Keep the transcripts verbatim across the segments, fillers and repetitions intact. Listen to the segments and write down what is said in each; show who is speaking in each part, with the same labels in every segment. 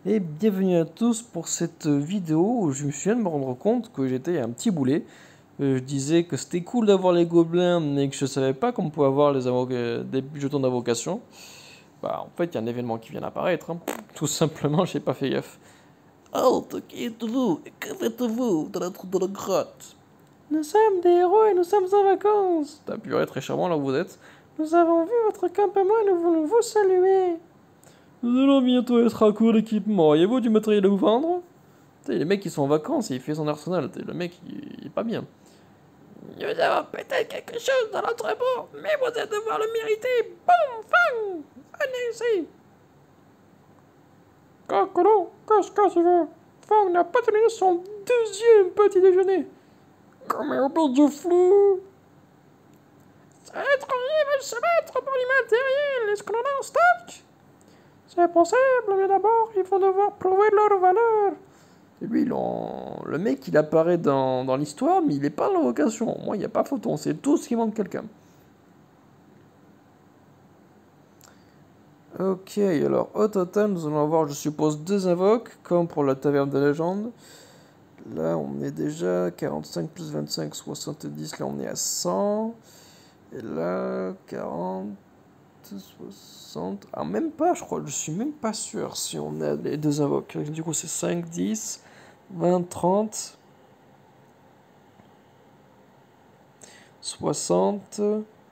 Speaker 1: Et bienvenue à tous pour cette vidéo où je me viens de me rendre compte que j'étais un petit boulet. Euh, je disais que c'était cool d'avoir les gobelins, mais que je savais pas qu'on pouvait avoir les avoc- des jetons d'invocation. Bah, en fait, il y a un événement qui vient d'apparaître, hein. Tout simplement, j'ai pas fait gaffe. Oh, qui êtes-vous? Et que faites-vous dans la, dans la grotte? Nous sommes des héros et nous sommes en vacances. T'as pu être très charmant là où vous êtes. Nous avons vu votre campement et nous voulons vous saluer. Nous allons bientôt être à court d'équipement. Auriez-vous du matériel à vous vendre? T'sais, les mecs ils sont en vacances et il fait son arsenal. T'sais, le mec il, il est pas bien. Nous avons peut-être quelque chose dans notre bourg, mais vous allez devoir le mériter. Boum, fang. Allez ici. Cacolo, qu'est-ce que tu veux? Fang n'a pas terminé son deuxième petit déjeuner. Comme un peu de flou. Ça va être horrible de se battre pour l'immatériel. Est-ce qu'on en a en stock? C'est possible, mais d'abord, il faut devoir prouver leur valeur. Et lui, il en- le mec, il apparaît dans, dans l'histoire, mais il n'est pas dans l'invocation. Moi, il n'y a pas photo, on sait tous qu'il manque quelqu'un. Ok, alors au total, nous allons avoir, je suppose, deux invoques, comme pour la taverne de légende. Là, on est déjà quarante-cinq plus vingt-cinq, soixante-dix. Là, on est à cent. Et là, quarante, soixante. Ah, même pas, je crois. Je suis même pas sûr si on a les deux invoques. Du coup, c'est cinq, dix, vingt, trente, soixante.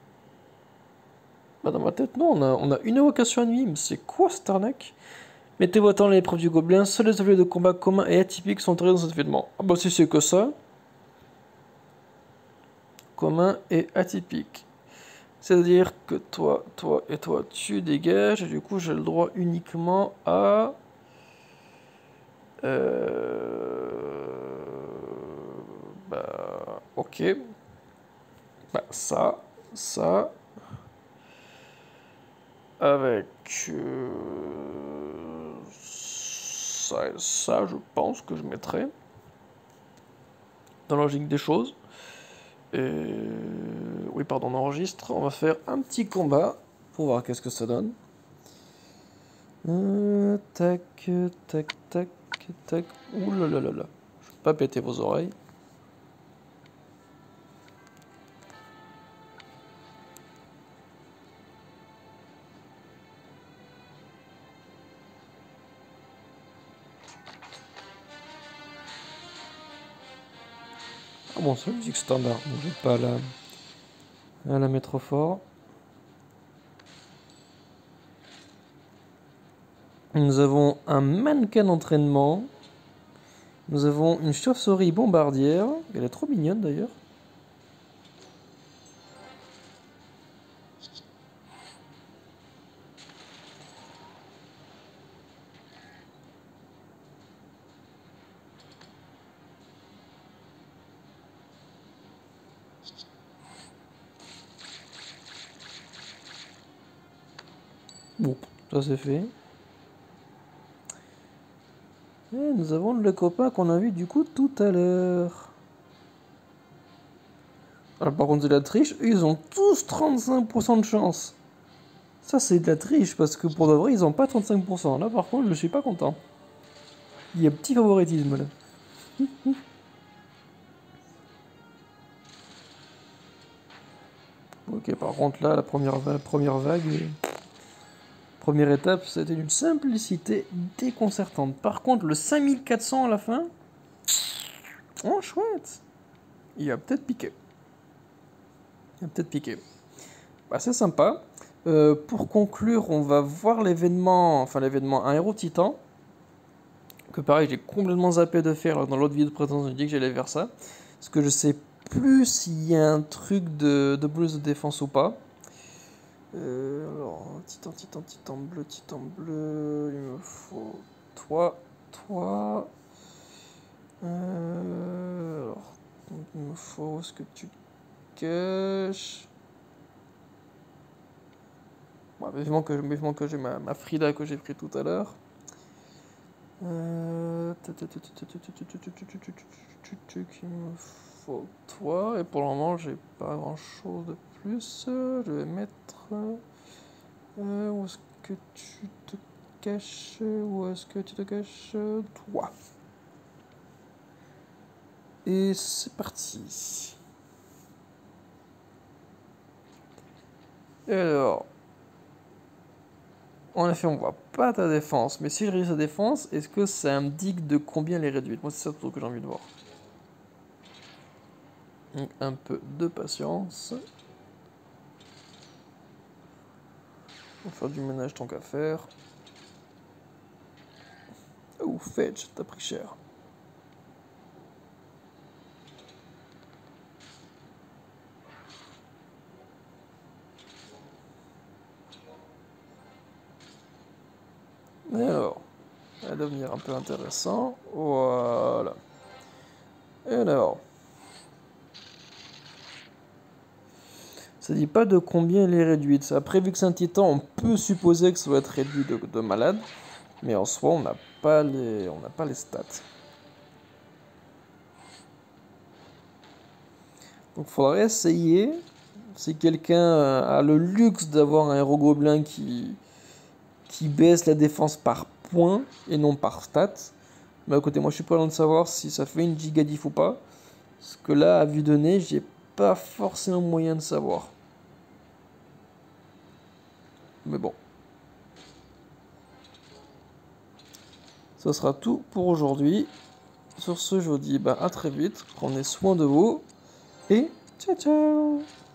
Speaker 1: Bah, dans ma tête, non, on a, on a une invocation à nuit. Mais c'est quoi cette arnaque? Mettez-vous à temps l'épreuve du gobelin. Seuls les objets de combat communs et atypiques sont entrés dans cet événement. Ah, bah, si c'est que ça. Commun et atypique. C'est-à-dire que toi, toi et toi, tu dégages. Et du coup, j'ai le droit uniquement à. Euh... Bah, ok. Bah, ça, ça, avec euh, ça et ça, je pense que je mettrai dans la logique des choses. Et oui, pardon, on enregistre. On va faire un petit combat pour voir qu'est-ce que ça donne. Euh, tac, tac, tac, tac. Ouh là là là là. Je vais pas péter vos oreilles. Ah bon, c'est la musique standard, donc je vais pas la, à la mettre trop fort. Nous avons un mannequin d'entraînement. Nous avons une chauve-souris bombardière. Elle est trop mignonne d'ailleurs. Bon, ça c'est fait. Et nous avons le copain qu'on a vu du coup tout à l'heure. Alors par contre c'est de la triche, eux, ils ont tous trente-cinq pour cent de chance. Ça c'est de la triche parce que pour de vrai ils ont pas trente-cinq pour cent. Là par contre je suis pas content. Il y a petit favoritisme là. Ok, par contre là la première, va- la première vague, euh, première étape, c'était d'une simplicité déconcertante. Par contre le cinq mille quatre cents à la fin, oh chouette, il a peut-être piqué. Il a peut-être piqué. Bah, c'est sympa. Euh, pour conclure, on va voir l'événement, enfin l'événement, un héros titan. Que pareil, j'ai complètement zappé de faire dans l'autre vidéo de présentation, j'ai dit que j'allais faire ça. Parce que je sais plus s'il y a un truc de, de bonus de défense ou pas. Euh, alors, titan, titan, titan bleu, titan bleu, il me faut toi, toi. Euh, alors, il me faut ce que tu caches. Bon, vivement que, vivement que j'ai ma, ma Frida que j'ai pris tout à l'heure. Euh... Il me faut toi. Et pour le moment, j'ai pas grand chose de plus. Je vais mettre. Euh, où est-ce que tu te caches? Où est-ce que tu te caches? Toi. Et c'est parti. Alors, en effet, on voit pas ta défense, mais si je réduis sa défense, est-ce que ça indique de combien elle est réduite? Moi, c'est ça tout que j'ai envie de voir. Donc, un peu de patience. On va faire du ménage tant qu'à faire. Oh, fetch, t'as pris cher. Alors, ça va devenir un peu intéressant. Voilà. Alors, ça dit pas de combien elle est réduite. Après, vu que c'est un titan, on peut supposer que ça va être réduit de, de malade. Mais en soi, on n'a pas les, on n'a pas les stats. Donc, il faudrait essayer. Si quelqu'un a le luxe d'avoir un héros gobelin qui, qui baisse la défense par point et non par stat. Mais à côté, moi je suis pas loin de savoir si ça fait une gigadif ou pas. Parce que là, à vue de nez, j'ai pas forcément moyen de savoir. Mais bon. Ça sera tout pour aujourd'hui. Sur ce, je vous dis bah, à très vite. Prenez soin de vous. Et ciao ciao!